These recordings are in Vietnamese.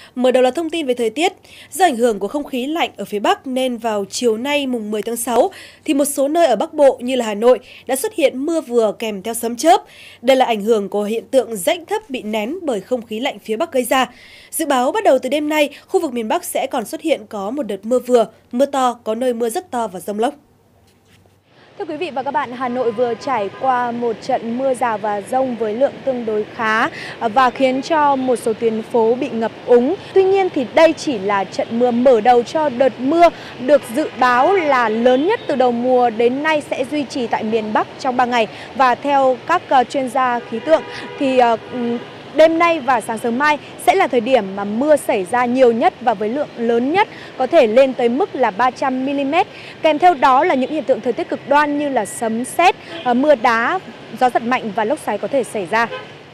Mở đầu là thông tin về thời tiết. Do ảnh hưởng của không khí lạnh ở phía Bắc nên vào chiều nay mùng 10 tháng 6 thì một số nơi ở Bắc Bộ như là Hà Nội đã xuất hiện mưa vừa kèm theo sấm chớp. Đây là ảnh hưởng của hiện tượng rãnh thấp bị nén bởi không khí lạnh phía Bắc gây ra. Dự báo bắt đầu từ đêm nay, khu vực miền Bắc sẽ còn xuất hiện có một đợt mưa vừa, mưa to, có nơi mưa rất to và dông lốc. Thưa quý vị và các bạn, Hà Nội vừa trải qua một trận mưa rào và dông với lượng tương đối khá và khiến cho một số tuyến phố bị ngập úng. Tuy nhiên thì đây chỉ là trận mưa mở đầu cho đợt mưa được dự báo là lớn nhất từ đầu mùa đến nay sẽ duy trì tại miền Bắc trong 3 ngày. Và theo các chuyên gia khí tượng thì đêm nay và sáng sớm mai sẽ là thời điểm mà mưa xảy ra nhiều nhất và với lượng lớn nhất, có thể lên tới mức là 300 mm. Kèm theo đó là những hiện tượng thời tiết cực đoan như là sấm sét, mưa đá, gió giật mạnh và lốc xoáy có thể xảy ra.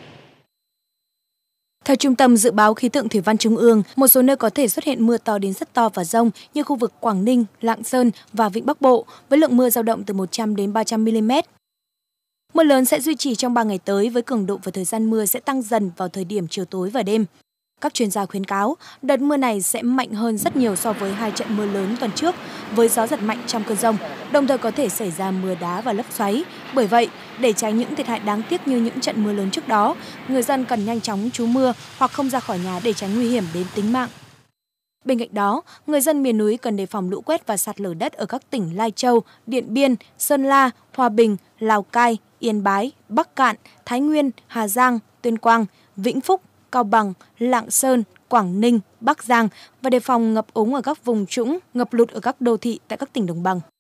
Theo Trung tâm Dự báo Khí tượng Thủy văn Trung ương, một số nơi có thể xuất hiện mưa to đến rất to và dông như khu vực Quảng Ninh, Lạng Sơn và Vịnh Bắc Bộ với lượng mưa dao động từ 100 đến 300 mm. Mưa lớn sẽ duy trì trong 3 ngày tới với cường độ và thời gian mưa sẽ tăng dần vào thời điểm chiều tối và đêm. Các chuyên gia khuyến cáo đợt mưa này sẽ mạnh hơn rất nhiều so với 2 trận mưa lớn tuần trước với gió giật mạnh trong cơn dông, đồng thời có thể xảy ra mưa đá và lốc xoáy. Bởi vậy, để tránh những thiệt hại đáng tiếc như những trận mưa lớn trước đó, người dân cần nhanh chóng trú mưa hoặc không ra khỏi nhà để tránh nguy hiểm đến tính mạng. Bên cạnh đó, người dân miền núi cần đề phòng lũ quét và sạt lở đất ở các tỉnh Lai Châu, Điện Biên, Sơn La, Hòa Bình, Lào Cai, Yên Bái, Bắc Kạn, Thái Nguyên, Hà Giang, Tuyên Quang, Vĩnh Phúc, Cao Bằng, Lạng Sơn, Quảng Ninh, Bắc Giang và đề phòng ngập úng ở các vùng trũng, ngập lụt ở các đô thị tại các tỉnh đồng bằng.